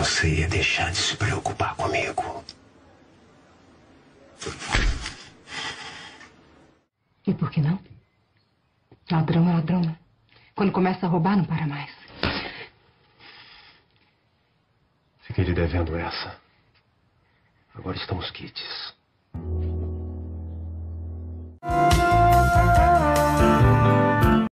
você ia deixar de se preocupar comigo. E por que não? Ladrão é ladrão, né? Quando começa a roubar, não para mais. Fiquei lhe devendo essa. Agora estamos quites.